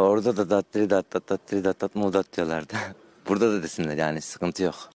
Orada da dattiri dat dat dattiri dat dat mudat diyorlardı. Burada da desinler yani sıkıntı yok.